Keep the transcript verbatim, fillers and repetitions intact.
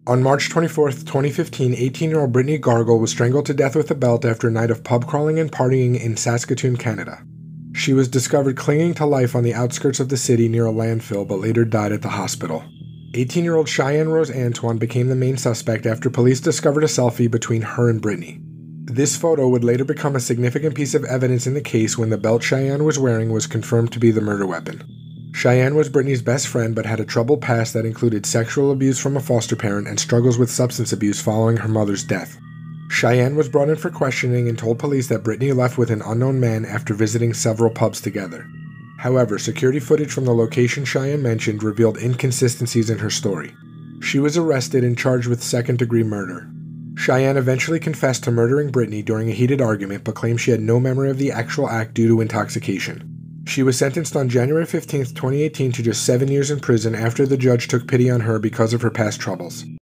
On March twenty-fourth, twenty fifteen, eighteen-year-old Brittney Gargol was strangled to death with a belt after a night of pub crawling and partying in Saskatoon, Canada. She was discovered clinging to life on the outskirts of the city near a landfill, but later died at the hospital. eighteen-year-old Cheyenne Rose Antoine became the main suspect after police discovered a selfie between her and Brittney. This photo would later become a significant piece of evidence in the case when the belt Cheyenne was wearing was confirmed to be the murder weapon. Cheyenne was Brittney's best friend but had a troubled past that included sexual abuse from a foster parent and struggles with substance abuse following her mother's death. Cheyenne was brought in for questioning and told police that Brittney left with an unknown man after visiting several pubs together. However, security footage from the location Cheyenne mentioned revealed inconsistencies in her story. She was arrested and charged with second-degree murder. Cheyenne eventually confessed to murdering Brittney during a heated argument but claimed she had no memory of the actual act due to intoxication. She was sentenced on January fifteenth, twenty eighteen to just seven years in prison after the judge took pity on her because of her past troubles.